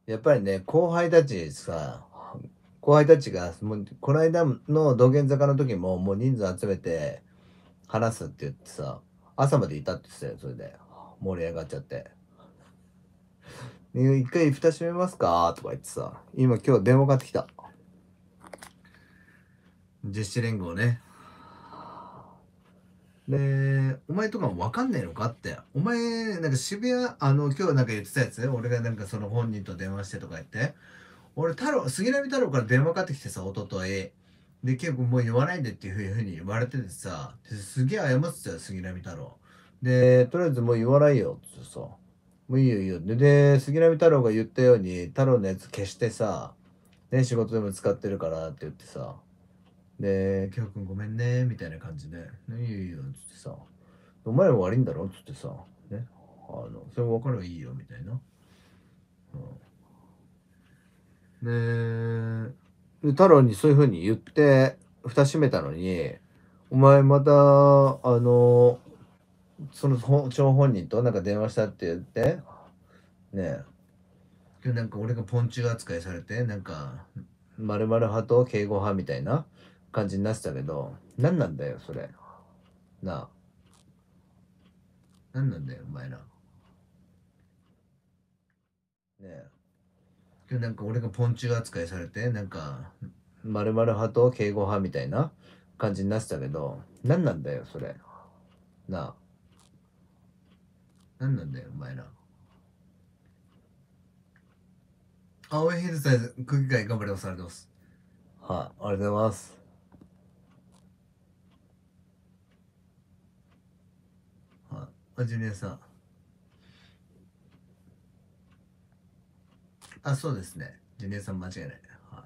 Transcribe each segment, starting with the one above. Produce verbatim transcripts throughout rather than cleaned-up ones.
やっぱりね、後輩たちさ、後輩たちが、もう、この間の道玄坂の時も、もう人数集めて話すって言ってさ、朝までいたって言ってたよ、それで。盛り上がっちゃって。一回蓋閉めますかとか言ってさ、今今日電話かかってきた。実施連合ね。で、お前とかもわかんねえのかって。お前、なんか渋谷、あの、今日なんか言ってたやつ、俺がなんかその本人と電話してとか言って。俺、太郎、杉並太郎から電話かかってきてさ、一昨日で、結構もう言わないでっていうふうに言われててさ、すげえ謝ってたよ、杉並太郎。で、とりあえずもう言わないよ、ってさ。もういいよいいよ。で、で、杉並太郎が言ったように、太郎のやつ消してさ、ね、仕事でも使ってるからって言ってさ、で、きょうくんごめんね、みたいな感じで、ね、いいよいいよ、つってさ、お前らが悪いんだろつってさ、ね、あの、それ分かればいいよ、みたいな。うん、で、太郎にそういう風に言って、蓋閉めたのに、お前また、あの、その張本人となんか電話したって言って、ねえ、今日なんか俺がポンチュ扱いされて、なんか、〇〇派と敬語派みたいな感じになってたけど、何なんだよ、それ。なあ。何なんだよ、お前ら。ねえ。今日なんか俺がポンチュ扱いされて、なんか、〇〇派と敬語派みたいな感じになってたけど、何なんだよ、それ。なあ。何なんだよ、お前ら。青いヘルサイズ、空気階頑張ります。ありがとうございます。はい、ありがとうございます。はい、あ、ジュニアさん。あ、そうですね。ジュニアさん間違いない。はい、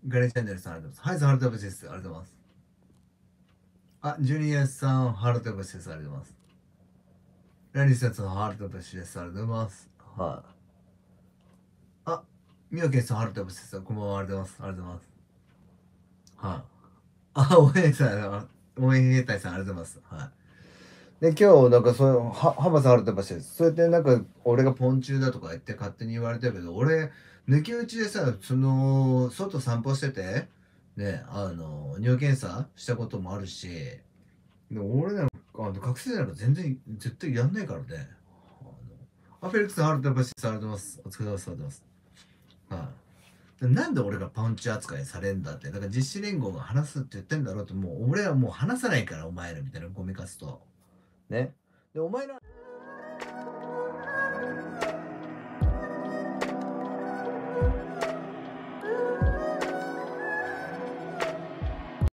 ガレージチャンネルさん、ありがとうございます。はい、さん、ハルトブシです。ありがとうございます。あ、ジュニアさん、ハルトブシです。ありがとうございます。ラリスさん、ハルトブシです。ありがとうございます。はい、あ、ミオケンさん、ハルトブシです。こんばんは。ありがとうございます。ありがとうございます。はい、あ、応援さん、応援兵隊さん、ありがとうございます。はい。で、今日、なんかそういう、は、浜さんあるとばしてです。そうやってなんか、俺がポンチュだとか言って勝手に言われてるけど、俺、抜き打ちでさ、その、外散歩してて、ね、あの、尿検査したこともあるし、で俺なんか、あの、覚醒剤なんか全然、絶対やんないからね。あの、アフェルクスあるとばしてありがとうございます。お疲れ様です。ありがとうございます。はい。なんで俺がパンチ扱いされんだって。だから実施連合が話すって言ってんだろうと、もう俺はもう話さないから、お前らみたいなゴミかすと。ね。で、お前ら。